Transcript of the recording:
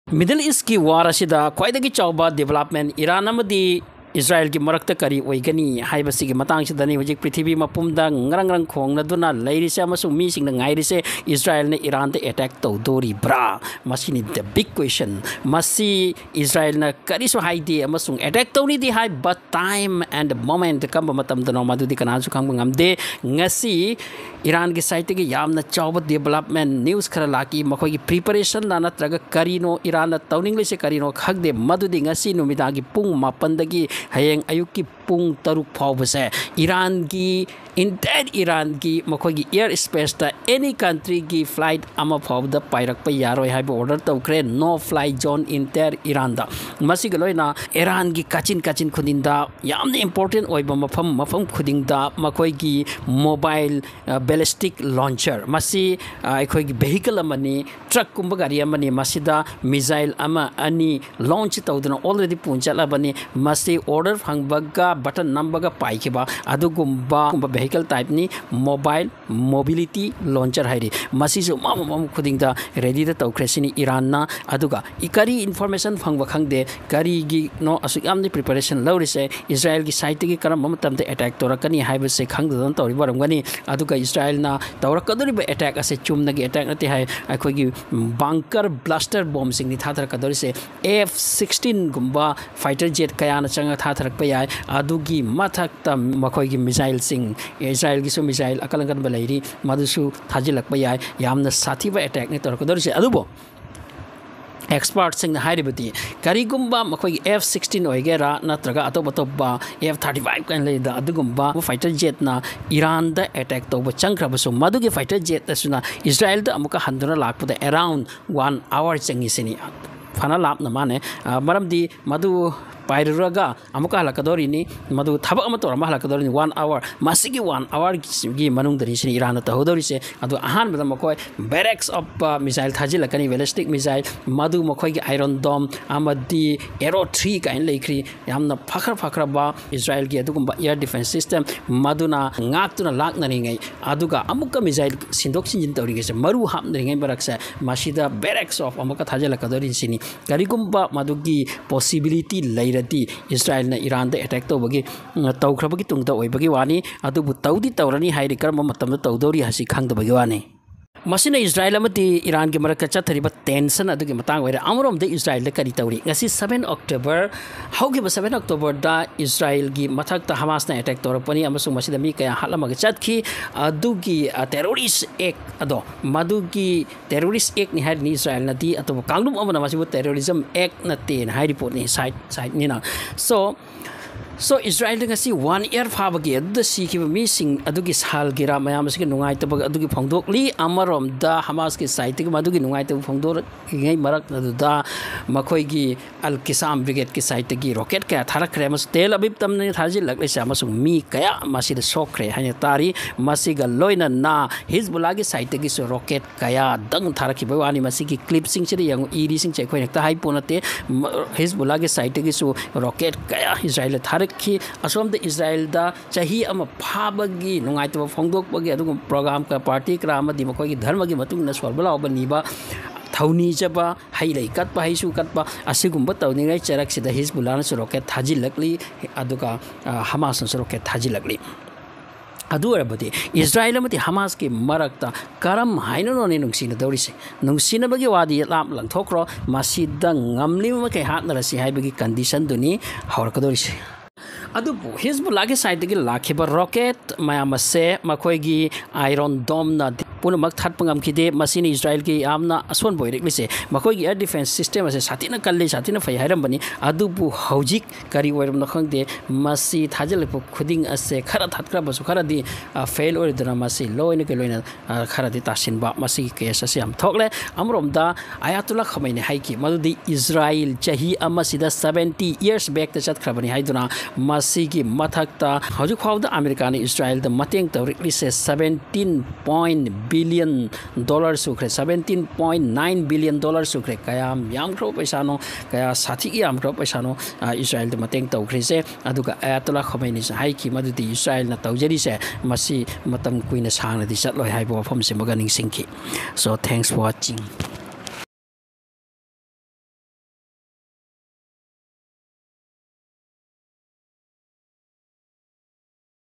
Middle East ki war asida khwaidagi chawba development Iran amadi Israel ki marakta kari oigani haibasi ki matang sidani hojik prithvi mapumda ngrang khongna duna leirise amasung mi singna ngairise Israel ne Iran te attack tawdori bra masini the big question masi Israel na kari so haidi amasung attack tawni di hai but time and moment kamba matam dano madudi kanasu khang ngamde ngasi Iran ki site ki yamna chawba development news khara laki makhoi ki preparation na natraga karino Iran na tawning le se karino khagde madudi ngasi numida ki pung mapandagi hayeng ayuki pung taruk phawbase Iran ki entire Iran ki makhoi ki air space ta any country ki flight ama phawda pairak pa yaroi haiba order tawkre no fly zone entire Iran da masi galoina Iran ki kachin khudinda yamna important oiba mafam khudingda makhoi ki mobile ballistic launcher masi akhoi ki vehicle amani truck kumba gari amani masida missile ama ani launch tawduna already punchala bani masi order phangbaga button number paikiba adugumba vehicle type ni mobile mobility launcher hairi masi su mam khudingda ready da tawkresini Iran na aduga ikari information phangba khangde kari gi no asuk amni preparation laurise Israel gi site gi karam matamte attack torakani haibase khangdon tawri baramgani aduga Israel na tawrakadori ba attack ase chumna gi attack nati hai akhoi gi bunker blaster bomb sing ni thatar kadori se F-16 gumba fighter jet kaya na changa thatar pa yai adugi mathakta makhoi gi missile sing Israel gi su missile akalangan balairi madusu thajillakpa yai yamna sathi ba attack ni tawrakadori se adubo expert sing na hairibati karigumba makhoi F-16 oigera natraga atop F-35 kan le da adugumba fighter jet na Iran da attack toba changkrabasu madugi fighter jet asuna Israel da amuka handuna lakpuda around 1 hour changisini fana lap na mane maramdi madu pairaga amuka halakadori ni madu thabak ama tor ma halakadori ni 1 hour masigi 1 hour gi manung dari sini Iran ta hodori se adu ahan bada makoi barracks of missile thajillakani ballistic missile madu makoi gi iron dome amadi aero 3 kain leikri yamna fakhra ba Israel gi adugumba air defense system maduna ngaktuna laknani ngai aduga amuka missile sindok sinjin tori ge se maru hamnari ngai baraksa masida barracks of amuka thajillakadori sini karigumba madugi possibility laira Israel na Iran da attack tawbagi tawkhrabagi tungta oibagi wani adubu tawdi tawrani hairi karma matamda tawdori hasi khangdabagi wani masina Israel amati Iran gi marakka chathariba tension adugi matang oira amurom de Israel da kari tawri ngasi 7 October haugi 7 October da Israel gi mathak ta Hamas na attack tawrapani amasung masida mi kaya halamaga chatkhi adugi terrorist act ado madugi terrorist act ni hari ni Israel na di atob kanglum amana masibu terrorism act na ten hai report ni side ni na so Israel ngasi 1 year phabagi adu sikhi mi sing adugi sal gira mayam sing nungaitaba adugi phongdokli amarom da Hamas ki site ki madugi nungaitaba phongdor ngai marak adu da makhoi gi al kisam brigade ki site gi rocket ka tharakre mas tel abib tamne thajil lagle sama sung mi kaya masi da sokre hanya tari masi ga loina na Hezbollah gi site gi so rocket kaya dang tharaki bawani masi gi clip sing chiri yang iri sing chai khoi nakta hai ponate Hezbollah gi site gi so rocket kaya Israel tharak ki asom de Israel da chahi ama phabagi nungaitaba phongdokbagi adugum program ka party krama di makoi dharma gi matung na solbala obaniba thawni jaba hailai katpa haisu katpa asigumba tawni ngai charak sida Hezbollah na rocket thajillakli aduga Hamas na rocket thajillakli adurabadi Israel amati Hamas ki marakta karam haino no ne nungsina dawrise nungsina bagi wadi lam lang thokro masida ngamli ma kai hatna rasi haibagi condition duni hawrkadawrise adubu Hezbollah ki side gi lakhiba rocket mayamase makhoi gi iron dome na punamak thatpangam khide masini Israel ki amna aswan boireklise makhoi gi air defense system ase satina kalle satina fai hairam bani adubu hojik kari oiram na khangde masi thajalepo khuding ase khara thatkra basu khara di fail or dana masi loina ke loina khara di tasin ba masi case ase am thokle amrom da ayatullah khamenei haiki madudi Israel chahi amasida 70 years back ta chat khrabani haiduna masi gi mathakta hojik khawda America ni Israel da mateng tawrikli se 17 billion dollars sukre 17.9 billion dollars sukre kaya yam kro paisa no kaya sathi yam kro paisa no Israel da mateng tawkri se aduga ayatollah khomeini se haiki madudi Israel na tawjeri se masi matam kuina sangna di chatloi haibo phom se maganing singki so thanks for watching.